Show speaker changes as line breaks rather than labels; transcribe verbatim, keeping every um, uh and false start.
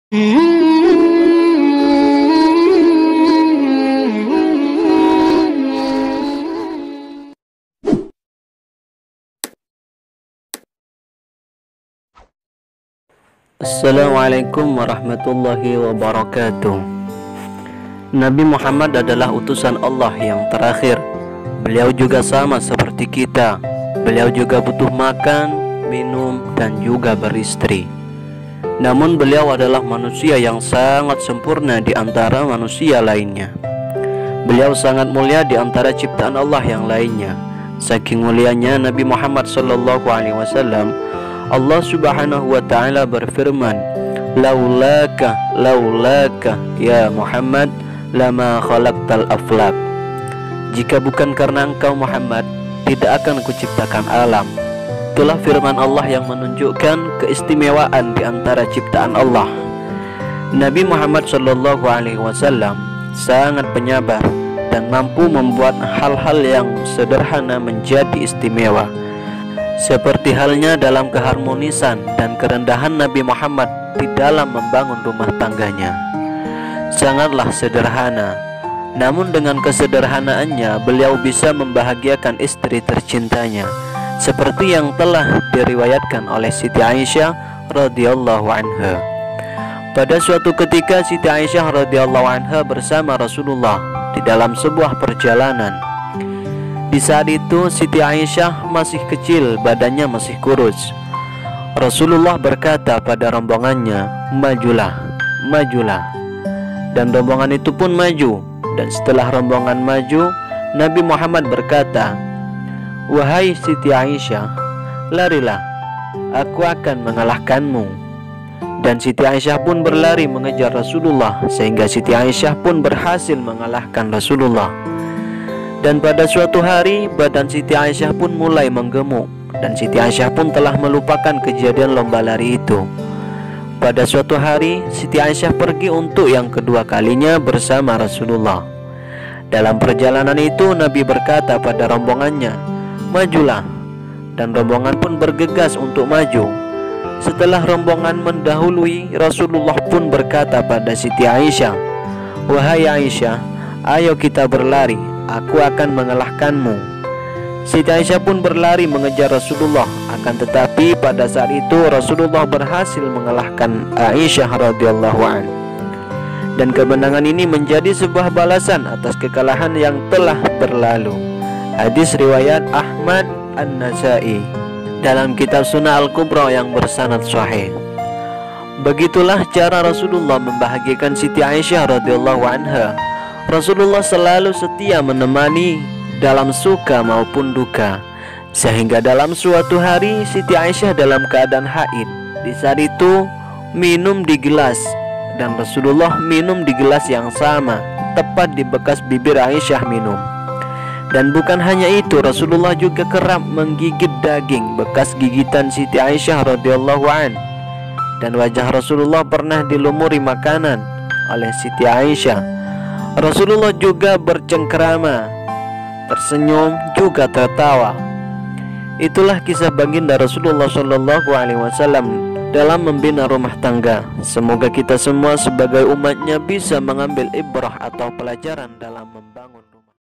Assalamualaikum warahmatullahi wabarakatuh. Nabi Muhammad adalah utusan Allah yang terakhir. Beliau juga sama seperti kita. Beliau juga butuh makan, minum, dan juga beristri. Namun beliau adalah manusia yang sangat sempurna di antara manusia lainnya. Beliau sangat mulia di antara ciptaan Allah yang lainnya. Saking mulianya Nabi Muhammad sallallahu alaihi wasallam, Allah subhanahu wa ta'ala berfirman, Laulaka, laulaka, ya Muhammad, lama khalaqtal aflak. Jika bukan karena engkau Muhammad, tidak akan kuciptakan alam. Itulah firman Allah yang menunjukkan keistimewaan di antara ciptaan Allah. Nabi Muhammad sallallahu alaihi wasallam sangat penyabar dan mampu membuat hal-hal yang sederhana menjadi istimewa. Seperti halnya dalam keharmonisan dan kerendahan Nabi Muhammad di dalam membangun rumah tangganya. Sangatlah sederhana, namun dengan kesederhanaannya beliau bisa membahagiakan istri tercintanya, seperti yang telah diriwayatkan oleh Siti Aisyah radhiyallahu anha. Pada suatu ketika Siti Aisyah radhiyallahu anha bersama Rasulullah di dalam sebuah perjalanan. Di saat itu Siti Aisyah masih kecil, badannya masih kurus. Rasulullah berkata pada rombongannya, "Majulah, majulah." Dan rombongan itu pun maju. Dan setelah rombongan maju, Nabi Muhammad berkata, "Wahai Siti Aisyah, larilah, aku akan mengalahkanmu." Dan Siti Aisyah pun berlari mengejar Rasulullah, sehingga Siti Aisyah pun berhasil mengalahkan Rasulullah. Dan pada suatu hari badan Siti Aisyah pun mulai menggemuk, dan Siti Aisyah pun telah melupakan kejadian lomba lari itu. Pada suatu hari Siti Aisyah pergi untuk yang kedua kalinya bersama Rasulullah. Dalam perjalanan itu Nabi berkata pada rombongannya, "Majulah." Dan rombongan pun bergegas untuk maju. Setelah rombongan mendahului, Rasulullah pun berkata pada Siti Aisyah, "Wahai Aisyah, ayo kita berlari, aku akan mengalahkanmu." Siti Aisyah pun berlari mengejar Rasulullah. Akan tetapi pada saat itu Rasulullah berhasil mengalahkan Aisyah radhiyallahu anha. Dan kemenangan ini menjadi sebuah balasan atas kekalahan yang telah berlalu. Hadis riwayat Ahmad An-Nasai dalam kitab Sunnah Al-Kubra yang bersanad sahih. Begitulah cara Rasulullah membahagiakan Siti Aisyah radhiyallahu anha. Rasulullah selalu setia menemani dalam suka maupun duka, sehingga dalam suatu hari Siti Aisyah dalam keadaan haid. Di saat itu minum di gelas, dan Rasulullah minum di gelas yang sama, tepat di bekas bibir Aisyah minum. Dan bukan hanya itu, Rasulullah juga kerap menggigit daging bekas gigitan Siti Aisyah radhiyallahu an. Dan wajah Rasulullah pernah dilumuri makanan oleh Siti Aisyah. Rasulullah juga bercengkerama, tersenyum, juga tertawa. Itulah kisah baginda Rasulullah Shallallahu Alaihi Wasallam dalam membina rumah tangga. Semoga kita semua sebagai umatnya bisa mengambil ibrah atau pelajaran dalam membangun rumah.